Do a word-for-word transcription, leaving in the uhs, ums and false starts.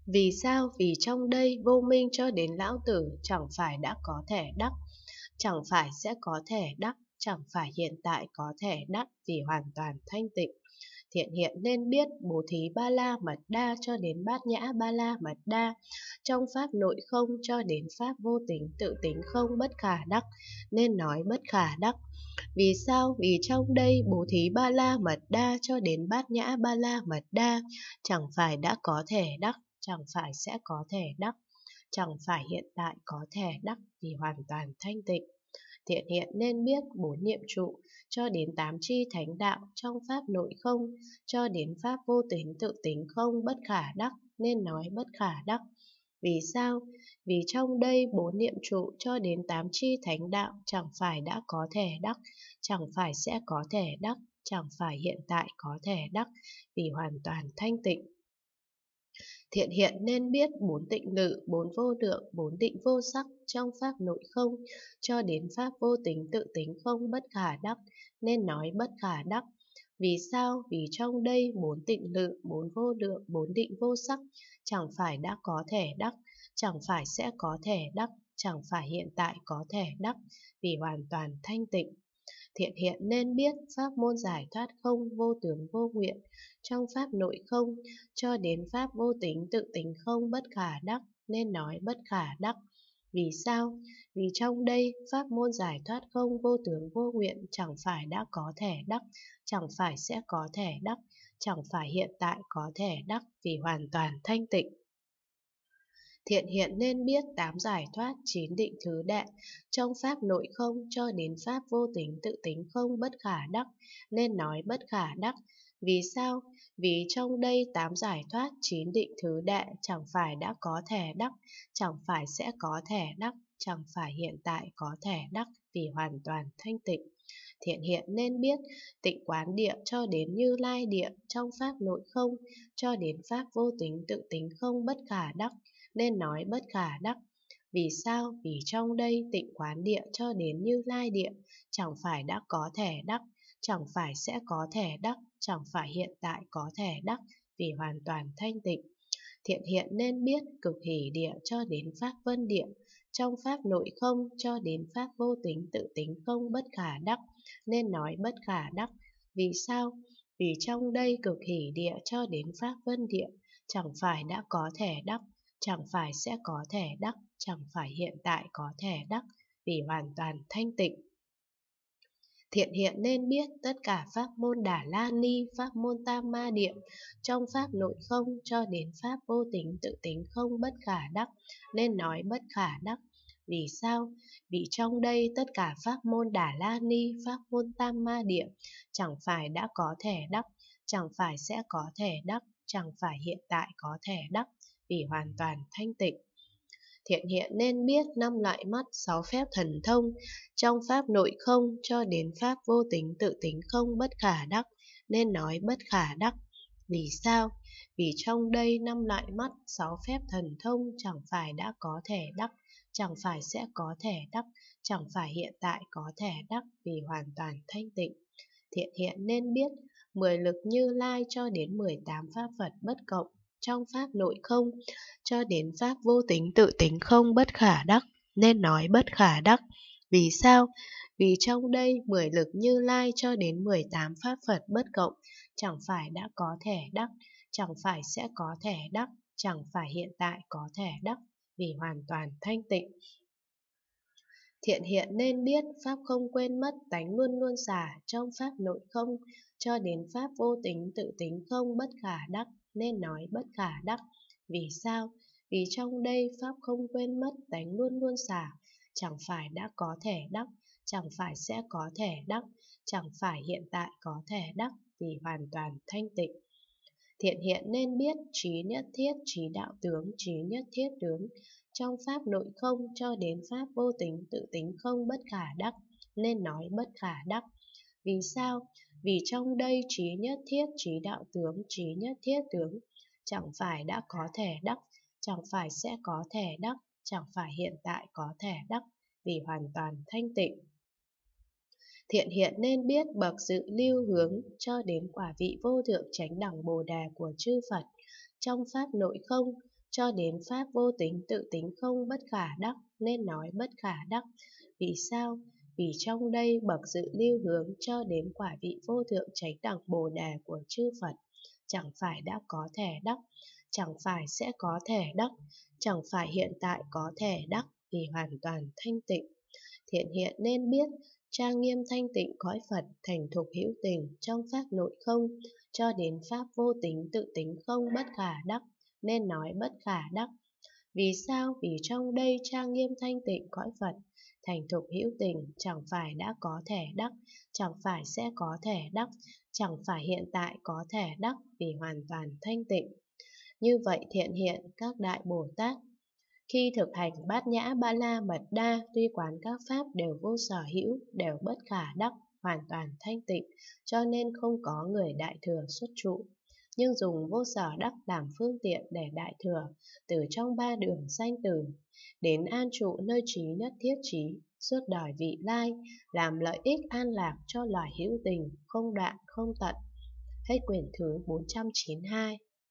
Vì sao? Vì trong đây vô minh cho đến lão tử chẳng phải đã có thể đắc, chẳng phải sẽ có thể đắc, chẳng phải hiện tại có thể đắc vì hoàn toàn thanh tịnh. Thiện hiện nên biết bố thí ba la mật đa cho đến bát nhã ba la mật đa, trong pháp nội không cho đến pháp vô tính tự tính không bất khả đắc, nên nói bất khả đắc. Vì sao? Vì trong đây bố thí ba la mật đa cho đến bát nhã ba la mật đa, chẳng phải đã có thể đắc, chẳng phải sẽ có thể đắc, chẳng phải hiện tại có thể đắc vì hoàn toàn thanh tịnh. Thiện hiện nên biết bốn niệm trụ cho đến tám chi thánh đạo trong pháp nội không cho đến pháp vô tính tự tính không bất khả đắc, nên nói bất khả đắc. Vì sao? Vì trong đây bốn niệm trụ cho đến tám chi thánh đạo chẳng phải đã có thể đắc, chẳng phải sẽ có thể đắc, chẳng phải hiện tại có thể đắc vì hoàn toàn thanh tịnh. Thiện hiện nên biết bốn tịnh lự, bốn vô lượng, bốn định vô sắc trong pháp nội không cho đến pháp vô tính tự tính không bất khả đắc, nên nói bất khả đắc. Vì sao? Vì trong đây bốn tịnh lự, bốn vô lượng, bốn định vô sắc chẳng phải đã có thể đắc, chẳng phải sẽ có thể đắc, chẳng phải hiện tại có thể đắc vì hoàn toàn thanh tịnh. Thiện hiện nên biết pháp môn giải thoát không vô tướng vô nguyện trong pháp nội không cho đến pháp vô tính tự tính không bất khả đắc, nên nói bất khả đắc. Vì sao? Vì trong đây pháp môn giải thoát không vô tướng vô nguyện chẳng phải đã có thể đắc, chẳng phải sẽ có thể đắc, chẳng phải hiện tại có thể đắc vì hoàn toàn thanh tịnh. Thiện hiện nên biết tám giải thoát chín định thứ đệ trong pháp nội không cho đến pháp vô tính tự tính không bất khả đắc, nên nói bất khả đắc. Vì sao? Vì trong đây tám giải thoát chín định thứ đệ chẳng phải đã có thể đắc, chẳng phải sẽ có thể đắc, chẳng phải hiện tại có thể đắc vì hoàn toàn thanh tịnh. Thiện hiện nên biết tịnh quán địa cho đến Như Lai địa trong pháp nội không cho đến pháp vô tính tự tính không bất khả đắc, nên nói bất khả đắc. Vì sao? Vì trong đây tịnh quán địa cho đến Như Lai địa chẳng phải đã có thể đắc, chẳng phải sẽ có thể đắc, chẳng phải hiện tại có thể đắc vì hoàn toàn thanh tịnh. Thiện hiện nên biết cực hỷ địa cho đến pháp vân địa trong pháp nội không cho đến pháp vô tính tự tính không bất khả đắc, nên nói bất khả đắc. Vì sao? Vì trong đây cực hỷ địa cho đến pháp vân địa chẳng phải đã có thể đắc, chẳng phải sẽ có thể đắc, chẳng phải hiện tại có thể đắc vì hoàn toàn thanh tịnh. Thiện hiện nên biết tất cả pháp môn Đà La Ni, pháp môn Tam Ma Địa trong pháp nội không cho đến pháp vô tính tự tính không bất khả đắc, nên nói bất khả đắc. Vì sao? Vì trong đây tất cả pháp môn Đà La Ni, pháp môn Tam Ma Địa chẳng phải đã có thể đắc, chẳng phải sẽ có thể đắc, chẳng phải hiện tại có thể đắc vì hoàn toàn thanh tịnh. Thiện hiện nên biết năm loại mắt, sáu phép thần thông trong pháp nội không cho đến pháp vô tính tự tính không bất khả đắc, nên nói bất khả đắc. Vì sao? Vì trong đây năm loại mắt, sáu phép thần thông chẳng phải đã có thể đắc, chẳng phải sẽ có thể đắc, chẳng phải hiện tại có thể đắc vì hoàn toàn thanh tịnh. Thiện hiện nên biết mười lực Như Lai cho đến mười tám pháp Phật bất cộng trong pháp nội không cho đến pháp vô tính tự tính không bất khả đắc, nên nói bất khả đắc. Vì sao? Vì trong đây mười lực Như Lai cho đến mười tám pháp Phật bất cộng chẳng phải đã có thể đắc, chẳng phải sẽ có thể đắc, chẳng phải hiện tại có thể đắc vì hoàn toàn thanh tịnh. Thiện hiện nên biết pháp không quên mất tánh luôn luôn xả trong pháp nội không cho đến pháp vô tính tự tính không bất khả đắc, nên nói bất khả đắc. Vì sao? Vì trong đây pháp không quên mất tánh luôn luôn xả chẳng phải đã có thể đắc, chẳng phải sẽ có thể đắc, chẳng phải hiện tại có thể đắc vì hoàn toàn thanh tịnh. Thiện hiện nên biết trí nhất thiết, trí đạo tướng, trí nhất thiết tướng trong pháp nội không cho đến pháp vô tính tự tính không bất khả đắc, nên nói bất khả đắc. Vì sao? Vì trong đây trí nhất thiết, trí đạo tướng, trí nhất thiết tướng chẳng phải đã có thể đắc, chẳng phải sẽ có thể đắc, chẳng phải hiện tại có thể đắc vì hoàn toàn thanh tịnh. Thiện hiện nên biết bậc dự lưu hướng cho đến quả vị vô thượng chánh đẳng Bồ Đề của chư Phật trong pháp nội không cho đến pháp vô tính tự tính không bất khả đắc, nên nói bất khả đắc. Vì sao? Vì trong đây bậc dự lưu hướng cho đến quả vị vô thượng chánh đẳng Bồ Đề của chư Phật, chẳng phải đã có thể đắc, chẳng phải sẽ có thể đắc, chẳng phải hiện tại có thể đắc, vì hoàn toàn thanh tịnh. Thiện hiện nên biết, trang nghiêm thanh tịnh cõi Phật, thành thục hữu tình trong pháp nội không, cho đến pháp vô tính tự tính không bất khả đắc, nên nói bất khả đắc. Vì sao? Vì trong đây trang nghiêm thanh tịnh cõi Phật, thành thục hữu tình, chẳng phải đã có thể đắc, chẳng phải sẽ có thể đắc, chẳng phải hiện tại có thể đắc, vì hoàn toàn thanh tịnh. Như vậy thiện hiện các đại Bồ Tát, khi thực hành bát nhã ba la mật đa, tuy quán các pháp đều vô sở hữu, đều bất khả đắc, hoàn toàn thanh tịnh, cho nên không có người đại thừa xuất trụ. Nhưng dùng vô sở đắc làm phương tiện để đại thừa, từ trong ba đường sanh tử, đến an trụ nơi trí nhất thiết trí, suốt đời vị lai, làm lợi ích an lạc cho loài hữu tình, không đoạn không tận. Hết quyển thứ bốn trăm chín mươi hai.